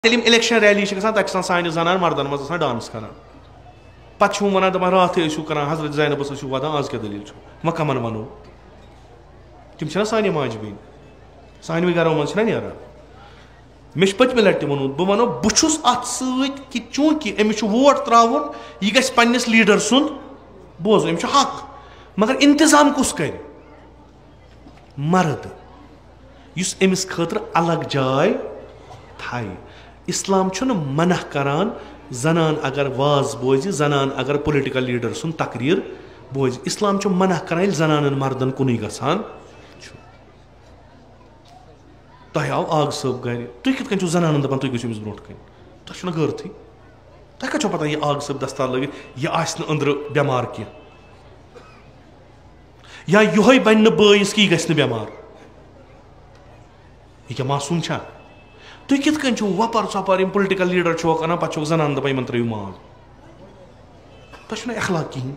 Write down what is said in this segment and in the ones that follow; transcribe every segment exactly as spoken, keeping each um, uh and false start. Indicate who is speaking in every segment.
Speaker 1: election rally تک سانہ زنان مردن مز ڈانس کران پتہ ونان دپان رات کران حضرت زینبس ٲسِو ودان آز کیا دلیل وۄنۍ کمن ونو تم چھنا سانہِ ماجہِ بیٚنہِ سانوٕے گرو منٛز چھنا نیران مےٚ چھُ پٔتمہِ لٹہِ تہِ ووٚنمُت بہٕ ونو بہٕ چھُس اتھ سۭتۍ کہِ چوٗنٛکہِ أمِس چھُ ووٹ ترٛاوُن یہِ گژھِ پننِس لیٖڈر سُنٛد بوزُن أمِس چھُ حق مگر انتظام کُس کرِ مرد یُس أمِس خٲطرٕ الگ جاے تھایہِ اسلام چھُنہٕ منع کران زنان اگر واز بوزِ زنان اگر پُلٹِکل لیٖڈر سُنٛد تقریٖر بوزِ اسلام چھُ منع کران ییٚلہِ زنانن مردن کُنُے گژھان چھُ تۄہہِ آو آگ صٲب گرِ تُہۍ کِتھ کٔنۍ چھِو زنانن دپان تُہۍ گٔژھِو أمِس برونٛٹھ کٔنۍ تۄہہِ چھُنہ غٲرتھٕے تۄہہِ کتہِ چھو پتہ یہِ آگ صٲب دستار لٲگِتھ یہِ آسہِ نہٕ أنٛدرٕ بٮ۪مار کینٛہہ یا یِہوے بنہِ نہٕ بٲیِس کہِ یہِ گژھِ نہٕ بٮ۪مار یہِ کیٛاہ معصوٗم چھا تُہۍ کِتھ کٔنۍ چھِو وۄپر ژۄپر یِم پُلٹِکل لیٖڈر چھِوکھ انان پتہٕ چھِکھ زنان دپان یِمن ترٲیِو مال تۄہہِ چھُنہ اخلاق کِہینۍ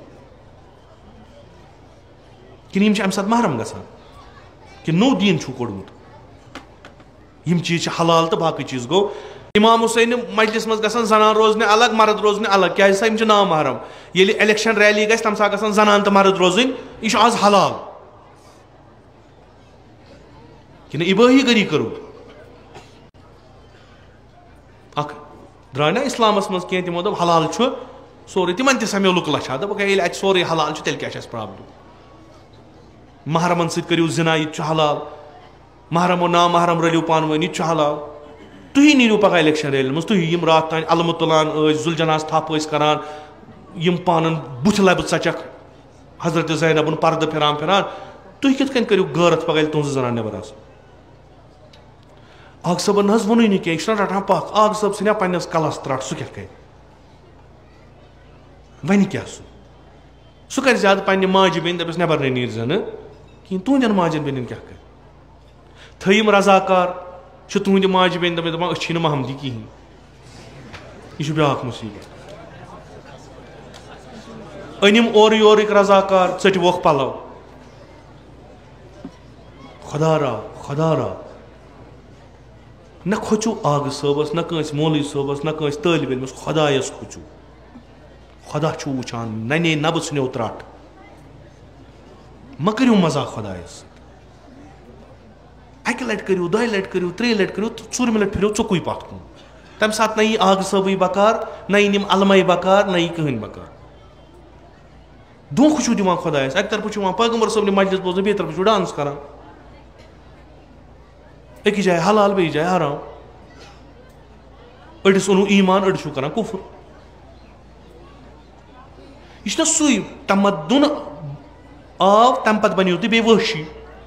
Speaker 1: کِنہٕ یِم چھِ امہِ ساتہٕ محرم گژھان کِنہٕ نوٚو دیٖن چھُو کوٚڑمُت یِم چیٖز چھِ حلال تہٕ باقٕے چیٖز گوٚو امام حُسین مجلس منٛز گژھان زنان روزنہِ الگ مرد روزنہِ الگ کیازِ سا یِم چھِ نا محرم ییٚلہِ الیکشن ریلی گژھِ تمہِ ساتہٕ گژھن زنان تہٕ مرد روزٕنۍ یہِ چھُ آز حلال کِنہٕ ابٲہی گری کٔرو اکھ درٛاے نا اسلامس منٛز کینٛہہ تِمو دوٚپ حلال چھُ سورُے تِمن تہِ سمیو لُکہٕ لچھا دوٚپُکھ ہے ییٚلہِ اتہِ سورُے حلال چھُ تیٚلہِ کیٛاہ چھِ اَسہِ پرابلم محرمن سۭتۍ کٔرِو زِنا یہِ تہِ چھُ حلال محرم و نا محرم رٔلِو پانہٕ ؤنۍ یہِ تہِ چھُ حلال تُہی نیٖرِو پگاہ الیکشن ریلین منٛز تُہی یِم راتھ تانۍ علمہٕ تُلان ٲسۍ زُلجناس تھپھ ٲسۍ کران یِم پانن بُتھِ لبہِ ژچکھ حضرت زینبُن پردٕ پھِران پھِران تُہۍ کِتھ کٔنۍ کٔرِو غٲرت پگاہ ییٚلہِ تُہنٛزٕ زنان نٮ۪بر آسان آگ صٲبن نہ حظ ووٚنُے نہٕ کینٛہہ یہِ چھُنہ رٹان پکھ آگ صٲب ژھٕنیا پننِس کلس ترٹھ سُہ کیٛاہ کرِ وۄنۍ کیٛاہ سُہ سُہ کرِ زیادٕ پننہِ ماجہِ بیٚنہِ دپٮ۪س نٮ۪بر نَے نیٖرۍ زِ نہٕ کِہینۍ تُہنٛدٮ۪ن ماجٮ۪ن بیٚنٮ۪ن کیٛاہ کرِ تھٲیِم رضاکار چھِ تُہنٛدِ ماجہِ بیٚنہِ دپان دپان أسۍ چھِی نہٕ محمدی کِہینۍ یہِ چھُ بیاکھ مُصیبت أنِم اورٕ یورٕکۍ رضاکار ژٔٹۍووکھ پلو خۄدا راو خۄدا راو نہ کھوژِو آگہٕ صٲبس نہ کٲنٛسہِ مولوی صٲبس نہ کٲنٛسہِ طٲلبہِ علمس خۄدایس کھوژِو خۄدا چھُ وٕچھان ننے نبہٕ ژھٕنیو ترٹھ مہ کٔرِو مزاق خۄدایس سۭتۍ اکہِ لٹہِ کٔرِو دۄیہِ لٹہِ کٔرِو ترٛیٚیہِ لٹہِ کٔرِو تہٕ ژوٗرمہِ لٹہِ پھِرِو ژوٚکُے پتھ کُن تمہِ ساتہٕ نہ یی آگہٕ صٲبٕے بکار نہ یی یِم علمے بکار نہ یی کٕہٕنۍ بکار دھونکھٕ چھُو دِوان خۄدایس اکہِ طرفہٕ چھُ یِوان پیغمبر صٲبنہِ مجلس بوزنہٕ بیٚیہِ طرفہٕ چھُو ڈانس کران أکِس جایہِ حلال بیٚیِس جایہِ حرام أڑِس اوٚنوُ ایٖمان أڑۍ چھُو کران کُفر یہِ چھُنہ سُے تمدُن آو تمہِ پتہٕ بنیو تُہۍ بیٚیہِ وٲشی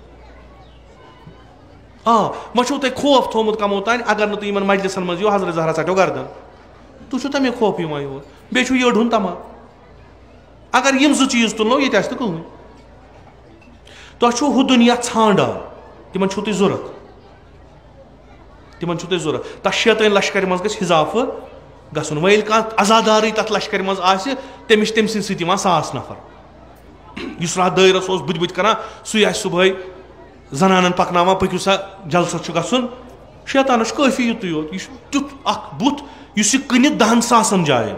Speaker 1: آ وۄنۍ چھُو تۄہہِ خوف تھوٚومُت کمو تانۍ اگر نہٕ تُہۍ یِمن مجلسن منٛز یِیِو حضرت زہرا ژٹیو گردن تُہۍ چھُو تمے خوف یِوان یور بیٚیہِ چھُو یٔڈ ہُنٛد تمام اگر یِم زٕ چیٖز تُلنو ییٚتہِ آسہِ نہٕ کٕہٕنۍ تۄہہِ چھُو ہُہ دُنیا ژھانڈان تِمن چھُو تۄہہِ ضوٚرتھ تِمن چھُو تۄہہِ ضوٚرتھ تتھ شیطٲنۍ لشکرِ منٛز گژھِ اِضافہٕ گژھُن وۄنۍ ییٚلہِ کانٛہہ عزادارٕے تتھ لشکرِ منٛز آسہِ تٔمِس چھِ تٔمۍ سٕنٛدۍ سۭتۍ یِوان ساس نفر یُس راتھ دٲیرس اوس بٕتھِ بٕتھِ کران سُے آسہِ صبحٲے زنانن پکناوان پٔکِو سا جلسس چھُ گژھُن شیطانس چھُ کٲفی یُتُے یوت یہِ چھُ تیُتھ اکھ بُتھ یُس یہِ کٕنہِ دہن ساسن جاین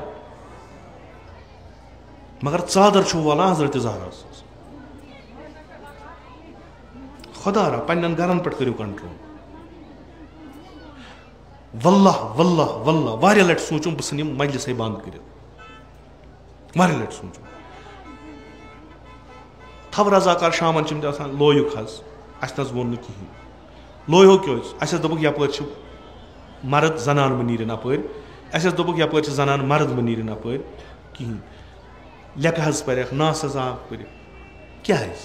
Speaker 1: مگر ژادر چھُو والان حضرت زہراہس خۄدا را پننٮ۪ن گرن پٮ۪ٹھ کٔرِو کنٹرول واللہ واللہ واللہ واریاہ لٹہِ سوٗنٛچُم بہٕ ژھٕنہٕ یِم مجلسے بنٛد کٔرِتھ واریاہ لٹہِ سوٗنٛچُم تھو رضاکار شامن چھِ یِم تہِ آسان لویُک حظ اسہِ نہ حظ ووٚن نہٕ کِہینۍ لویو کیٛاہ اوس اسہِ حظ دوٚپُکھ یپٲرۍ چھِ مرد زنان مہ نیٖرِنۍ اپٲرۍ اسہِ حظ دوٚپُکھ یپٲرۍ چھِ زنان مرد مہ نیٖرِنۍ اپٲرۍ کِہینۍ لیکھٕ حظ پرٮ۪کھ ناسہٕ آکھ پٔرِکھ کیٛازِ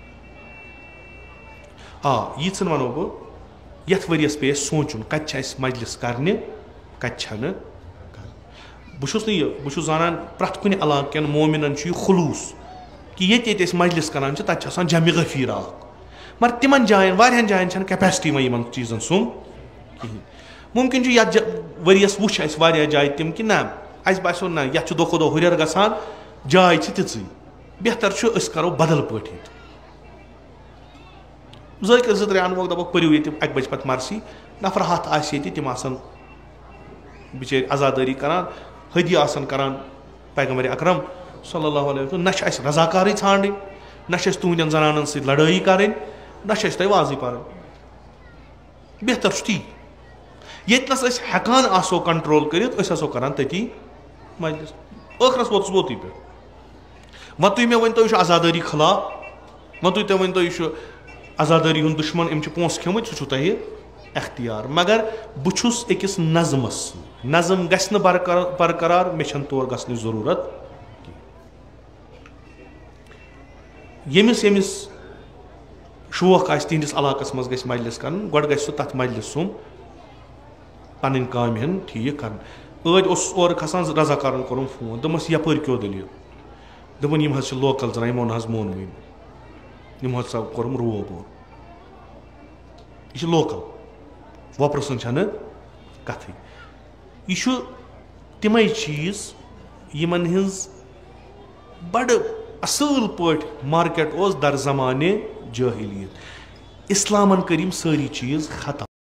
Speaker 1: آ ییٖژہن ونو بہٕ یتھ ؤرِیس پیٚیہِ اَسہِ سونٛچُن کتہِ چھِ اَسہِ مجلس کرنہِ کتہِ چھنہٕ کرنہِ بہٕ چھُس نہٕ یہِ بہٕ چھُس زانان پرٛٮ۪تھ کُنہِ علاقہٕ کٮ۪ن مومِنن چھُ یہِ خلوٗص کہِ ییٚتہِ ییٚتہِ أسۍ مجلس کران چھِ تتہِ چھِ آسان جمہِ غفیٖر اکھ مگر تِمن جاین واریاہن جاین چھنہٕ کیپیسٹی وۄنۍ یِمن چیٖزن سُنٛمب کِہینۍ مُمکِن چھُ یتھ ؤرِیس وٕچھ اَسہِ واریاہ جایہِ تِم کہِ نہ اَسہِ باسیو نہ یتھ چھُ دۄہ کھۄتہٕ دۄہ ہُریر گژھان جاے چھِ تِژٕے بہتر چھُ أسۍ کرو بدل پٲٹھۍ ییٚتہِ زٲکِر زٕ ترٛےٚ انووکھ دپوکھ پٔرِو ییٚتہِ اکہِ بجہِ پتہٕ مرسی نفر ہتھ آسہِ ییٚتہِ تِم آسن بچٲرۍ آزادٲری کران حدی آسان کران پیغمبر اکرم صلی اللہ علیہ وسلم نہ چھِ اَسہِ رضاکارٕے ژھانڈٕنۍ نہ چھِ اَسہِ تُہنٛدٮ۪ن زنانن سۭتۍ لڑٲیی کرٕنۍ نہ چھِ اَسہِ تۄہہِ وازٕے پرٕنۍ بہتر چھُ تی ییٚتنس أسۍ ہٮ۪کان آسو کنٹرول کٔرِتھ أسۍ آسو کران تٔتی مجلس ٲخرس ووتُس ووتُے پٮ۪ٹھ وۄنۍ تُہۍ مےٚ ؤنۍتو یہِ چھُ آزادٲری خلاف وۄنۍ تُہۍ تُہۍ ؤنۍتو یہِ چھُ آزادٲری ہُنٛد دُشمن أمۍ چھِ پونٛسہٕ کھیٚمٕتۍ سُہ چھُو تۄہہِ اختیار مگر بہٕ چھُس أکِس نظمس سۭتۍ نظم گژھِ نہٕ برقرار برقرار مےٚ چھنہٕ تور گژھنٕچ ضروٗرت ییٚمِس ییٚمِس شوق آسہِ تِہنٛدِس علاقس منٛز گژھِ مجلس کرُن گۄڈٕ گژھِ سُہ تتھ مجلس سُم پنٕنۍ کامہِ ہن ٹھیٖک کرٕنۍ ٲدۍ اوسُس اورٕ کھسان رضاکارن کوٚرُم فون دوٚپمس یپٲرۍ کیٛاہ دٔلیٖل دوٚپُن یِم حظ چھِ لوکل زنان یِمو نہ حظ مونوٕے یِمو ہسا کوٚرُم روب ووب یہِ چھِ لوکل وۄپرٕ سٕنٛز چھنہٕ کتھٕے یہِ چھُ تِمے چیٖز یِمن ہٕنٛز بڑٕ اصۭل پٲٹھۍ مارکیٹ اوس در زمانہِ جٲہلیت اسلامن کٔرۍ یِم سٲری چیٖز ختم